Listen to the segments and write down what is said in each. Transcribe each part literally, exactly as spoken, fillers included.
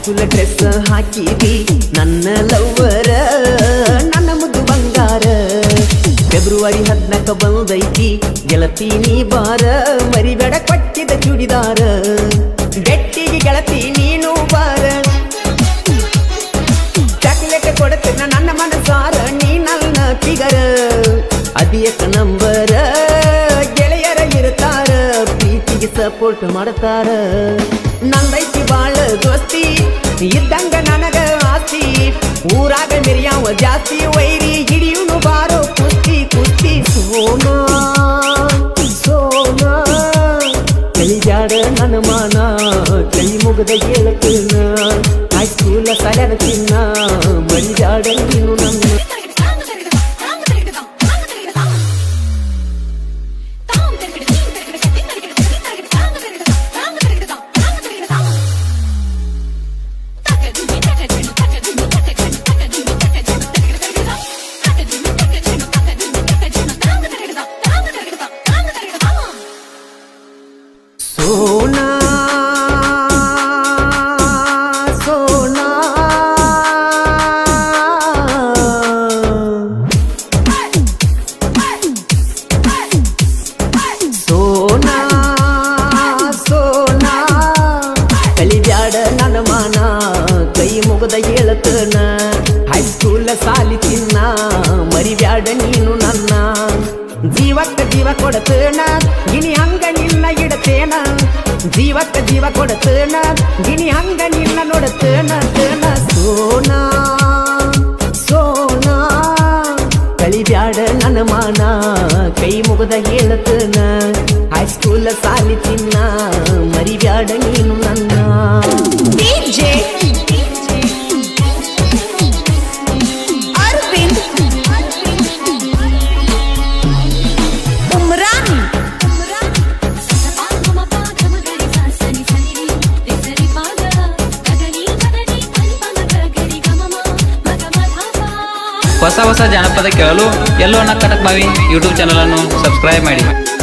High school dress ಹಾಕಿದಿ ನನ್ನ ಲವ್ವರ ನನ್ನ ಮುದ್ದು ಬಂಗಾರ ಫೆಬ್ರವರಿ ಹದಿನಾಲ್ಕು ಬಂದೈತಿ ಗೆಳತಿ ನೀ ಬಾರ ಮರಿಬೇಡ ಕೊಟ್ಟಿದ ಚೂಡಿದಾರ ಬೆಟ್ಟಿಗೆ ಗೆಳತಿ ನೀನು ಬಾರ ಚಾಕ್ಲೇಟ್ ಕೊಡುತ್ತೇನ ನನ್ನ ಮನಸಾರ ನೀ ನನ್ನ ಫಿಗರ ಅದಿಯಕ ನಂಬರ ಗೆಳೆಯರ ಇರ್ತಾರ ಪ್ರೀತಿಗೆ ಸಪೋರ್ಟ್ ಮಾಡ್ತಾರ ನಂದೈತಿ ಬಾಳ ದೋಸ್ತಿ ಇದ್ದಂಗ ನನಗ ಆಸ್ತಿ ಊರಾಗ ಮೆರಿಯಾವ ಜಾಸ್ತಿ ವೈರಿ ಹಿಡಿಯುನು ಬಾರೋ ಕುಸ್ತಿ ಕುಸ್ತಿ ಸೋನಾ ಸೋನಾ ಕಲಿಜಾಡ ನನ್ನ ಮಾನ ಕೈ ಮುಗದ ಗೆಳತಿನ ಹೈಸ್ಕೂಲ ಸಲನ ಚಿನ್ನ ಮರಿಜಾಡ ನೀನು ನನ್ನ सोना सोना सोना सोना कलिब्याड ನನ್ನ ಮಾನ ಕೈ ಮುಗದ ಹೇಳತನ ಹೈಸ್ಕೂಲ್ ಸಾಲಿ ಚಿನ್ನ ಮರಿಬ್ಯಾಡ ನೀನು ನನ್ನ ಜೀವಕ್ಕ ಜೀವ ಕೊಡತನ ಗಿನಿ ಹಂಗ ನಿನ್ನ ಇಡತೇನ ಜೀವಕ್ಕ ಜೀವ ಕೊಡತನ ಗಿನಿ ಹಂಗ ನಿನ್ನ ನೋಡತನ ತನ ಸೋನಾ ಸೋನಾ ಕಲಿಬ್ಯಾಡ ನನ್ನ ಮಾನ ಕೈ ಮುಗದ ಹೇಳತನ ಹೈಸ್ಕೂಲ್ ಸಾಲಿ ಚಿನ್ನ ಮರಿಬ್ಯಾಡ ನೀನು ನನ್ನ ಡಿಜೆ ಹೊಸ ಹೊಸ ಜಾನಪದ ಕೇಳಲು ಎಲ್ಲೋ ಅಣ್ಣ ಕಟಕ್ ಬಾವಿ ಯೂಟ್ಯೂಬ್ ಚಾನಲ್ ಅನ್ನು ಸಬ್ಸ್ಕ್ರೈಬ್ ಮಾಡಿ.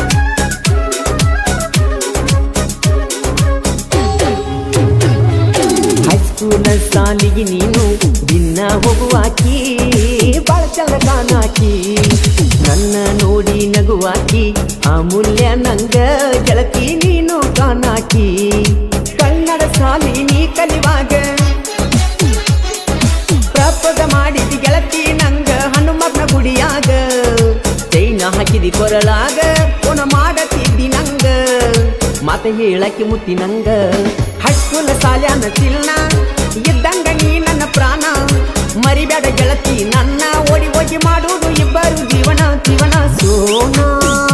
ಹೈಸ್ಕೂಲ್ ಸಾಲಿಗೆ ನೀನು ದಿನ ಹೋಗುವಾಕಿ ಬಾಳ ಚಂದ ಕಾಣಾಕಿ ನನ್ನ ನೋಡಿ ನಗುವಾಕಿ ಅಮೂಲ್ಯ ನಂಗ ಗೆಳತಿ ನೀನು ಕಾಣಾಕಿ ಕನ್ನಡ ಸಾಲಿ ನೀ ಕಲಿವಾಗ ಪ್ರಪೋಸ ಮಾಡಿದಿ ಗೆಳತಿ ನಂಗ ಹನುಮಪ್ಪನ ಗುಡಿಯಾಗ ಚೈನ ಹಾಕಿದಿ ಕೊರಳಾಗ ಪುನ ಮಾಡತಿದ್ದಿ ನಂಗ ಮಾತ ಹೇಳಕ್ಕೆ ಮುತ್ತಿ ನಂಗ ಹೈಸ್ಕೂಲ್ ಸಾಲ್ಯಾನ ಚಿಲ್ನ ಇದ್ದಂಗ ನೀ ನನ್ನ ಪ್ರಾಣ ಮರಿಬೇಡ ಗೆಳತಿ ನನ್ನ ಓಡಿ ಹೋಗಿ ಮಾಡುವುದು ಇಬ್ಬರು ಜೀವನ ಜೀವನ ಸೋನಾ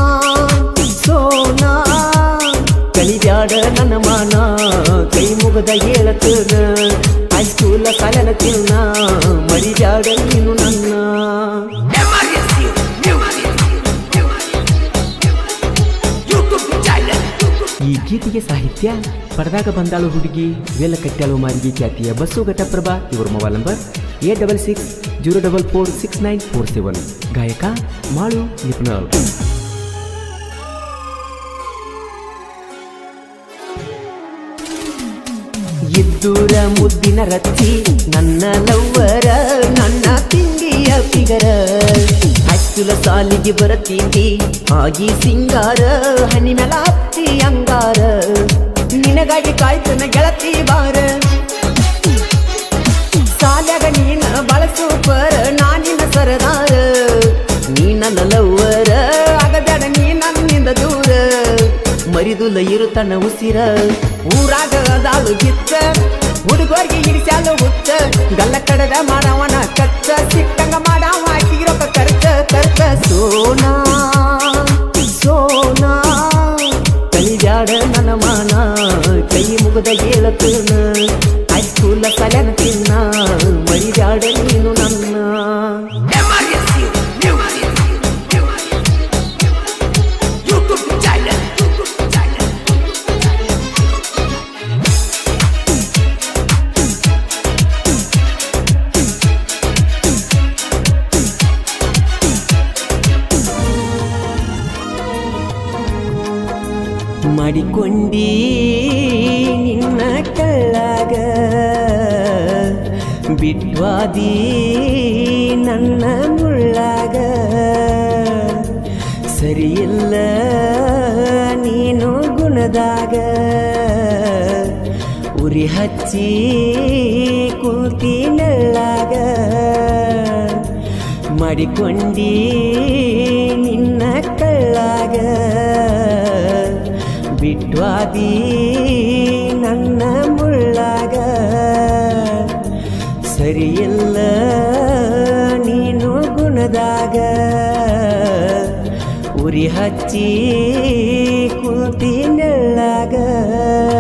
ಸೋನಾ ಕಲಿಬ್ಯಾಡ ನನ್ನ ಮಾನ ಕೈ ಮುಗದ ಹೇಳತನ ಹೈಸ್ಕೂಲ್ ಸಾಲ್ಯಾನ ಚಿಲ್ನ ಮರಿಬ್ಯಾಡ ನೀನು ನನ್ನ ಈ ಗೀತೆಗೆ ಸಾಹಿತ್ಯ ಪರದಾಗ ಬಂದಾಳು ಹುಡುಗಿ ವೇಲ ಕಟ್ಟಾಳು ಮಾರಿಗೆ ಖ್ಯಾತಿಯ ಬಸ್ಸು ಘಟಪ್ರಭಾ ಇವರ mobile number eight double six zero double four six nine four seven ಗಾಯಕ ಮಾಳು ನಿಪುಣರು. ಇದ್ದೂರ ಮುದ್ದಿನ ರಚ್ಚಿ ನನ್ನ ಲವ್ವರ ನನ್ನ ತಿಂಡಿಯ ಫಿಗರ ಹೈಸ್ಕೂಲ್ ಸಾಲಿಗೆ ಬರತಿದ್ದಿ ಆಗಿ ಸಿಂಗಾರ ಹನಿ ಮೇಲ ಹತ್ತಿ ಅಂಗಾರ ನಿನಗಾಗಿ ಕಾಯ್ತನ ಗೆಳತಿ ಬಾರ ಸಾಲ್ಯಾಗ ನೀನ ಬಾಳ ಸೂಪರ್ ನಾನಿನ ಸರದಾರ ನೀ ನನ್ನ ಲವ್ವರ ಆಗಬೇಡ ನೀ ನನ್ನಿಂದ ದೂರ ಮರಿದುಲ ಇರುತನ ಉಸಿರ ಊರಾಗ ಅದಾಳು ಗಿತ್ತ ಹುಡುಗರಿಗೆ ಹಿಡಿಸ್ಯಾಲು ಹುತ್ತ ಗಲ್ಲ ಕಡದ ಮಾಡವನ ಕಚ್ಚ ಸಿಕ್ಕಂಗ ಮಾಡವ ಹಾಕಿರೊಕ್ಕ ಖರ್ಚ ಖರ್ಚ ಸೋನಾ ಸೋನಾ ಕಲಿಬ್ಯಾಡ ನನ್ನ ಮಾನ ಕೈ ಮುಗದ ಹೇಳತನ ಹೈಸ್ಕೂಲ್ ಸಾಲ್ಯಾನ ಚಿನ್ನ ಮರಿಬ್ಯಾಡ ನೀನು ನನ್ನ ಮಾಡಿಕೊಂಡಿ ನಿನ್ನ ಕಳ್ಳಾಗ ಬಿಟ್ವಾದಿ ನನ್ನ ಮುಳ್ಳಾಗ ಸರಿಯಿಲ್ಲ ನೀನು ಗುಣದಾಗ ಉರಿ ಹಚ್ಚಿ ಕೂತಿ ನೆಳ್ಳಾಗ ಮಾಡಿಕೊಂಡಿ ನಿನ್ನ ಕಳ್ಳಾಗ ಬಿಟ್ವಾದಿ ನನ್ನ ಮುಳ್ಳಾಗ ಸರಿಯಿಲ್ಲ ನೀನು ಗುಣದಾಗ ಉರಿ ಹಚ್ಚಿ ಕೂತಿ ನೆಳ್ಳಾಗ